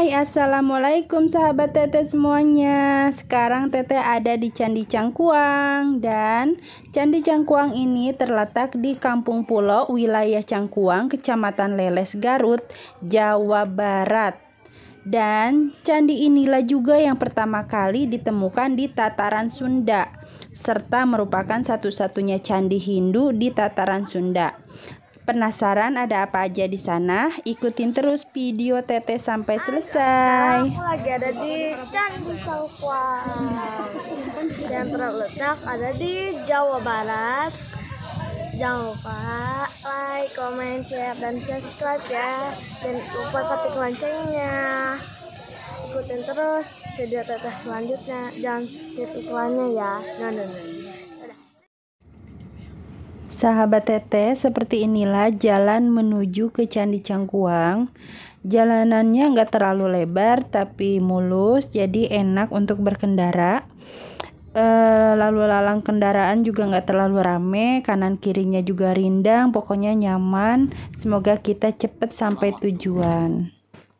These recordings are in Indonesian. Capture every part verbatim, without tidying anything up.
Hai, assalamualaikum sahabat Teteh semuanya. Sekarang Teteh ada di Candi Cangkuang, dan Candi Cangkuang ini terletak di Kampung Pulo, wilayah Cangkuang, Kecamatan Leles, Garut, Jawa Barat. Dan candi inilah juga yang pertama kali ditemukan di tataran Sunda, serta merupakan satu-satunya candi Hindu di tataran Sunda. Penasaran ada apa aja di sana? Ikutin terus video Teteh sampai selesai. Aku lagi ada di Candi Cangkuang yang terletak ada di Jawa Barat. Jangan lupa like, comment, share, dan subscribe ya. Dan lupa ketik loncengnya. Ikutin terus video Teteh selanjutnya. Jangan skip iklannya ya. Nah, nah, nah. Sahabat Teteh, seperti inilah jalan menuju ke Candi Cangkuang. Jalanannya nggak terlalu lebar tapi mulus, jadi enak untuk berkendara. E, lalu lalang kendaraan juga nggak terlalu rame, kanan kirinya juga rindang, pokoknya nyaman. Semoga kita cepet sampai tujuan.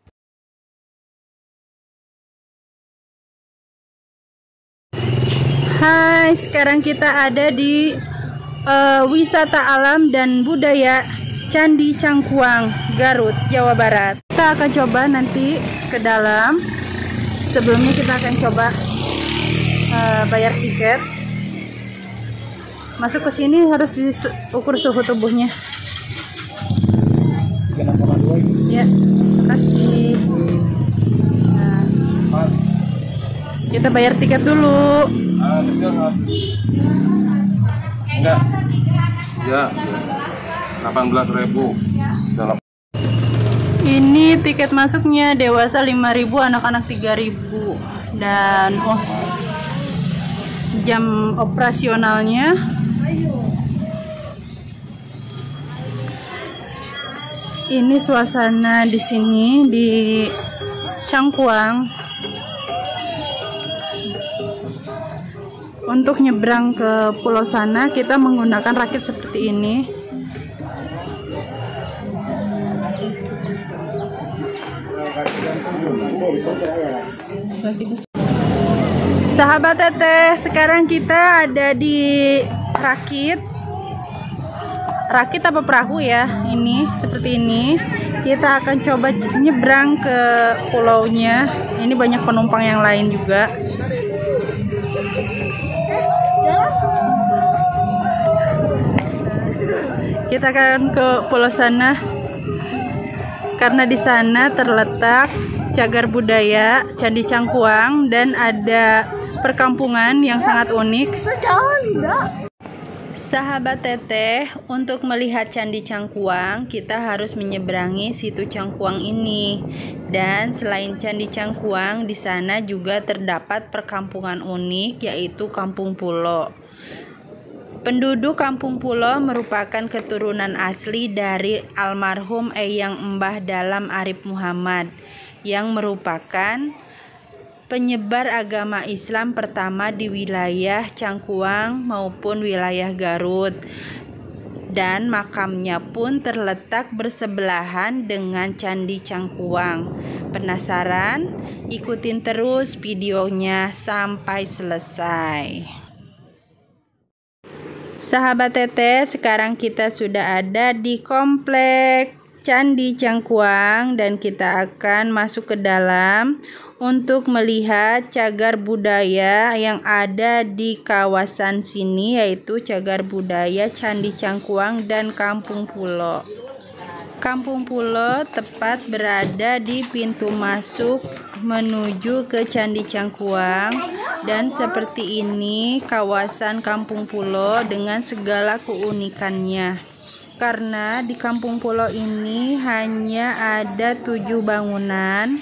Hai, sekarang kita ada di Uh, wisata alam dan budaya Candi Cangkuang, Garut, Jawa Barat. Kita akan coba nanti ke dalam. Sebelumnya kita akan coba uh, bayar tiket. Masuk ke sini harus diukur suhu tubuhnya. Ya, makasih. Nah, kita bayar tiket dulu. Enggak. Ya. delapan belas ribu. Ini tiket masuknya dewasa lima ribu, anak-anak tiga ribu. Dan oh, jam operasionalnya ini suasana di sini di Cangkuang. Untuk nyebrang ke pulau sana kita menggunakan rakit seperti ini. Sahabat Teteh, sekarang kita ada di rakit. Rakit apa perahu ya? Ini seperti ini. Kita akan coba nyebrang ke pulaunya. Ini banyak penumpang yang lain juga. Kita akan ke pulau sana karena di sana terletak cagar budaya Candi Cangkuang dan ada perkampungan yang sangat unik. Sahabat Teteh, untuk melihat Candi Cangkuang kita harus menyeberangi situ Cangkuang ini. Dan selain Candi Cangkuang, di sana juga terdapat perkampungan unik, yaitu Kampung Pulo. Penduduk Kampung Pulo merupakan keturunan asli dari almarhum Eyang Mbah Dalam Arif Muhammad yang merupakan penyebar agama Islam pertama di wilayah Cangkuang maupun wilayah Garut. Dan makamnya pun terletak bersebelahan dengan Candi Cangkuang. Penasaran? Ikutin terus videonya sampai selesai. Sahabat Teteh, sekarang kita sudah ada di komplek Candi Cangkuang dan kita akan masuk ke dalam untuk melihat cagar budaya yang ada di kawasan sini, yaitu cagar budaya Candi Cangkuang dan Kampung Pulo. Kampung Pulo tepat berada di pintu masuk menuju ke Candi Cangkuang, dan seperti ini kawasan Kampung Pulo dengan segala keunikannya. Karena di Kampung Pulo ini hanya ada tujuh bangunan,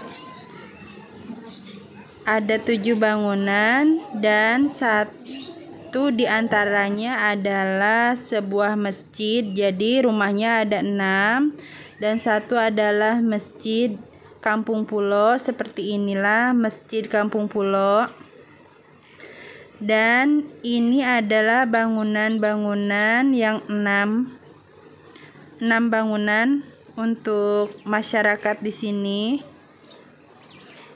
ada tujuh bangunan dan satu diantaranya adalah sebuah masjid. Jadi rumahnya ada enam dan satu adalah masjid Kampung Pulo. Seperti inilah masjid Kampung Pulo. Dan ini adalah bangunan-bangunan yang enam enam bangunan untuk masyarakat di sini.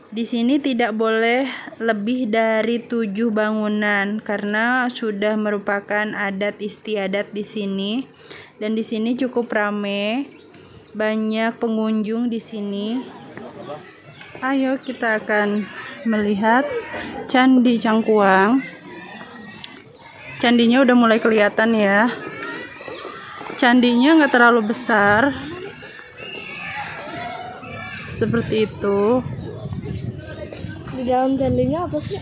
Di sini tidak boleh lebih dari tujuh bangunan karena sudah merupakan adat istiadat di sini. Dan di sini cukup ramai, banyak pengunjung di sini. Ayo kita akan melihat Candi Cangkuang. Candinya udah mulai kelihatan ya. Candinya nggak terlalu besar, seperti itu. Di dalam candinya apa sih?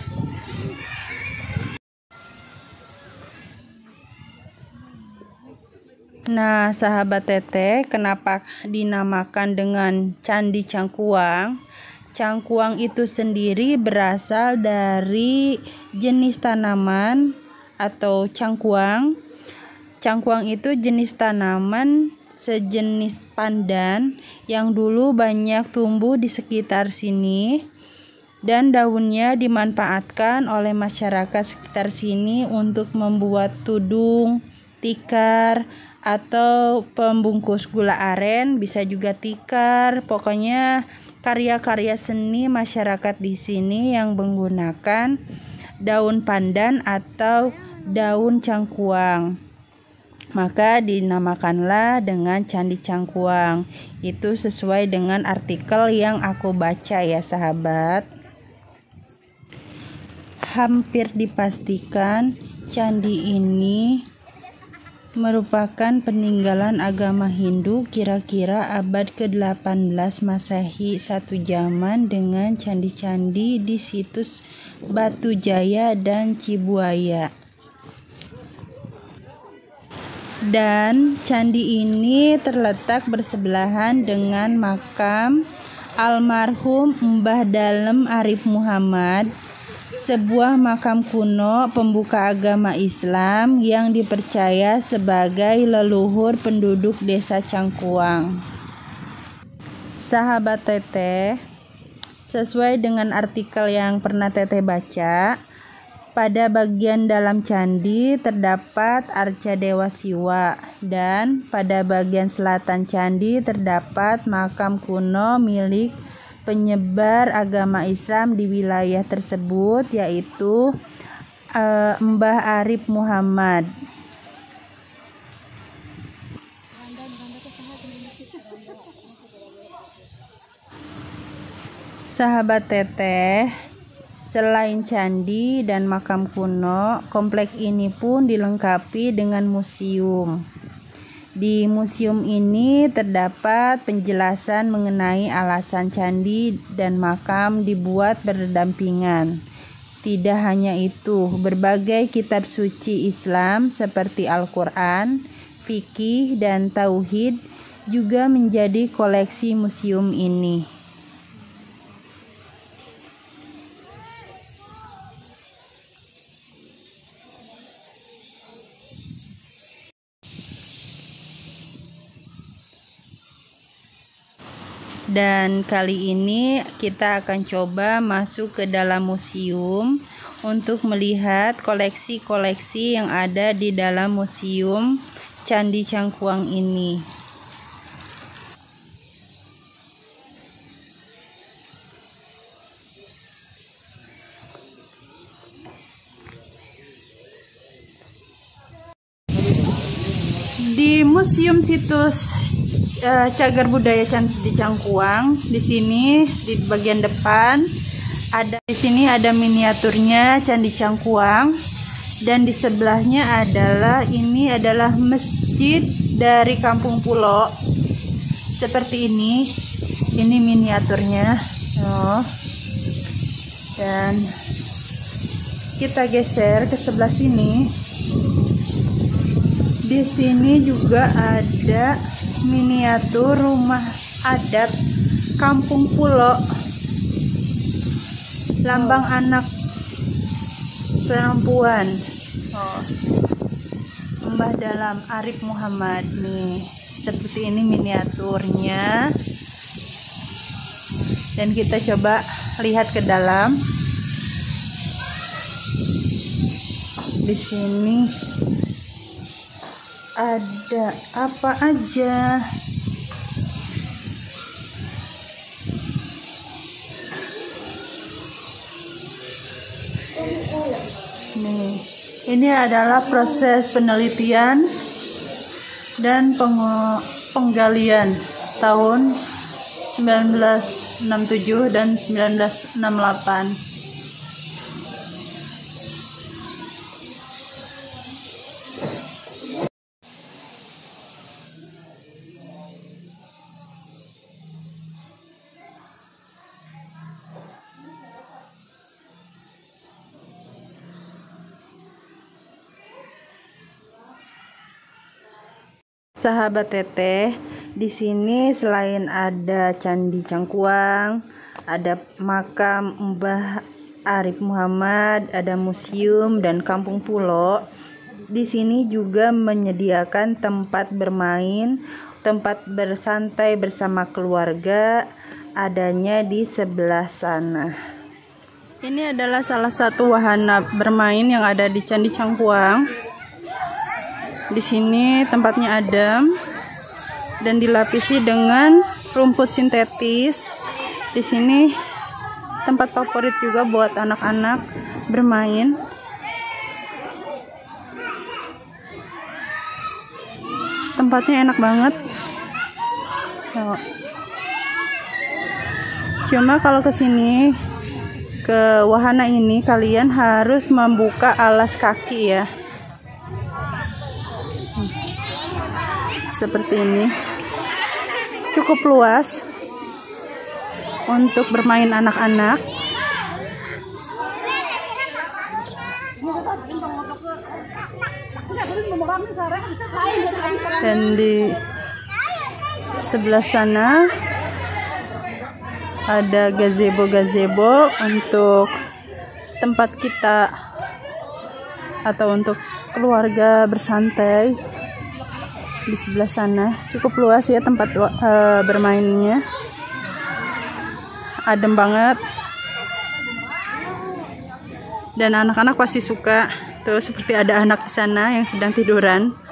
Nah, sahabat Teteh, kenapa dinamakan dengan Candi Cangkuang? Cangkuang itu sendiri berasal dari jenis tanaman atau cangkuang. Cangkuang itu jenis tanaman sejenis pandan yang dulu banyak tumbuh di sekitar sini, dan daunnya dimanfaatkan oleh masyarakat sekitar sini untuk membuat tudung, tikar, atau pembungkus gula aren, bisa juga tikar. Pokoknya karya-karya seni masyarakat di sini yang menggunakan daun pandan atau daun cangkuang. Maka dinamakanlah dengan Candi Cangkuang. Itu sesuai dengan artikel yang aku baca ya sahabat. Hampir dipastikan candi ini merupakan peninggalan agama Hindu kira-kira abad ke delapan belas Masehi, satu zaman dengan candi-candi di situs Batu Jaya dan Cibuaya. Dan candi ini terletak bersebelahan dengan makam almarhum Mbah Dalem Arif Muhammad, sebuah makam kuno pembuka agama Islam yang dipercaya sebagai leluhur penduduk desa Cangkuang. Sahabat Teteh, sesuai dengan artikel yang pernah Teteh baca, pada bagian dalam candi terdapat arca Dewa Siwa, dan pada bagian selatan candi terdapat makam kuno milik penyebar agama Islam di wilayah tersebut, yaitu uh, Mbah Arif Muhammad. Sahabat Teteh, selain candi dan makam kuno, komplek ini pun dilengkapi dengan museum. Di museum ini terdapat penjelasan mengenai alasan candi dan makam dibuat berdampingan. Tidak hanya itu, berbagai kitab suci Islam seperti Al-Quran, fikih, dan tauhid juga menjadi koleksi museum ini. Dan kali ini kita akan coba masuk ke dalam museum untuk melihat koleksi-koleksi yang ada di dalam museum Candi Cangkuang ini. Di Museum Situs Uh, Cagar Budaya Candi Cangkuang, di sini di bagian depan ada, di sini ada miniaturnya Candi Cangkuang, dan di sebelahnya adalah ini adalah masjid dari Kampung Pulo, seperti ini. Ini miniaturnya, oh. Dan kita geser ke sebelah sini. Di sini juga ada miniatur rumah adat Kampung Pulo, lambang anak perempuan. Oh. Mbah Dalem Arif Muhammad nih, seperti ini miniaturnya. Dan kita coba lihat ke dalam. Di sini ada apa aja? Nih, ini adalah proses penelitian dan peng- penggalian tahun sembilan belas enam puluh tujuh dan sembilan belas enam puluh delapan. Sahabat Teteh, di sini selain ada Candi Cangkuang, ada makam Mbah Arif Muhammad, ada museum dan kampung pulo. Di sini juga menyediakan tempat bermain, tempat bersantai bersama keluarga, adanya di sebelah sana. Ini adalah salah satu wahana bermain yang ada di Candi Cangkuang. Di sini tempatnya adem dan dilapisi dengan rumput sintetis. Di sini tempat favorit juga buat anak-anak bermain. Tempatnya enak banget. Tuh. Cuma kalau ke sini ke wahana ini kalian harus membuka alas kaki ya. Seperti ini, cukup luas untuk bermain anak-anak. Dan di sebelah sana ada gazebo-gazebo untuk tempat kita atau untuk keluarga bersantai. Di sebelah sana cukup luas ya tempat uh, bermainnya, adem banget dan anak-anak pasti suka. Tuh seperti ada anak di sana yang sedang tiduran.